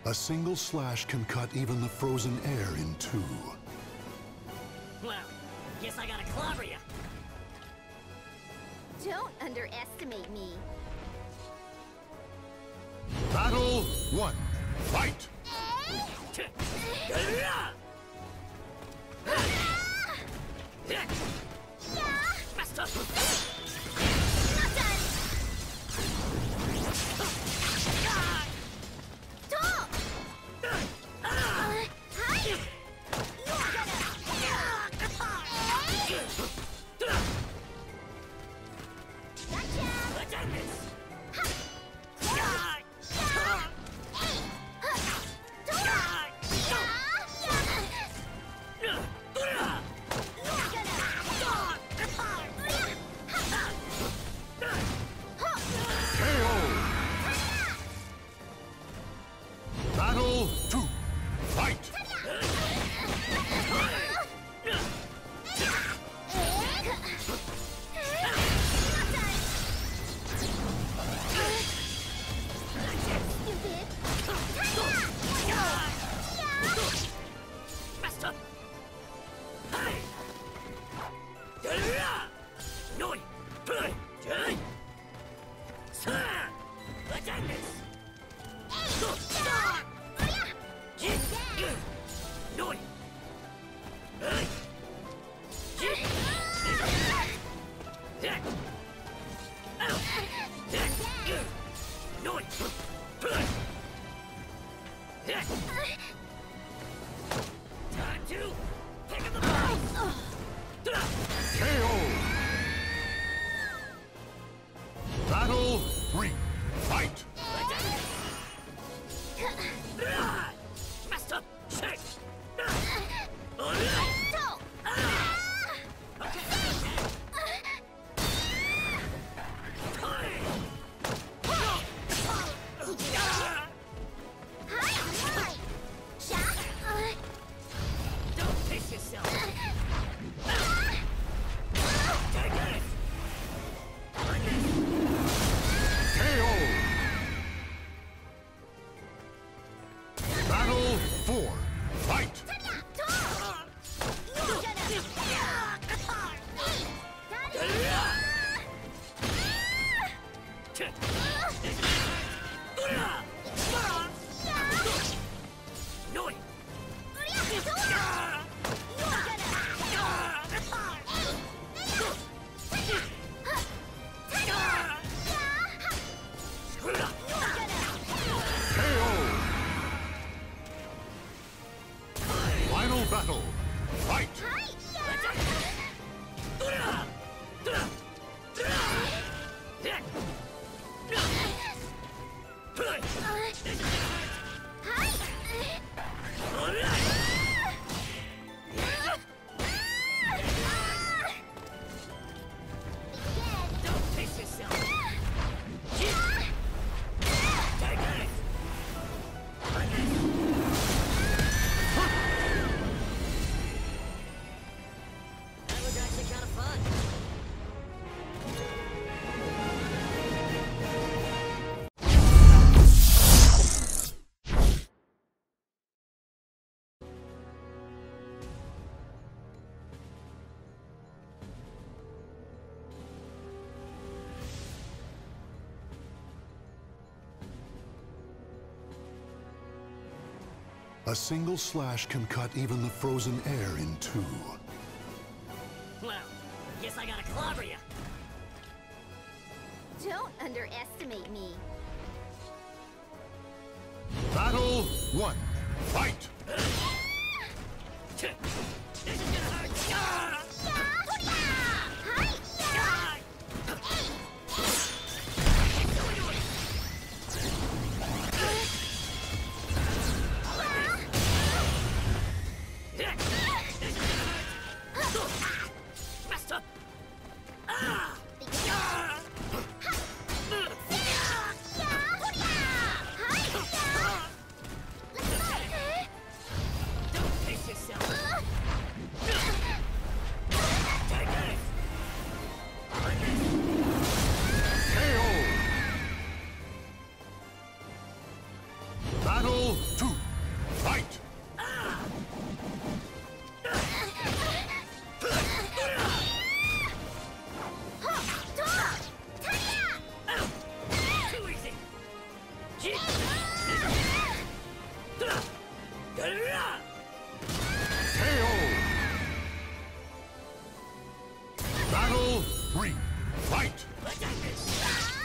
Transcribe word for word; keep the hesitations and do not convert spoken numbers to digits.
A single slash can cut even the frozen air in two. Well, guess I gotta clobber ya. Don't underestimate me. Battle one. Fight! Battle two. Fight! Time to pick up the ball. K O! Battle three. Fight! Messed up. Shit. Don't piss yourself. Take it. K O! Battle four. Fight! K O! Final battle. Fight! Don't piss yourself. Take it. That was actually kind of fun. A single slash can cut even the frozen air in two. Well, guess I gotta clobber ya. Don't underestimate me. Battle one. Fight! This is gonna hurt. Messed up. Ah! three, fight! Attack this!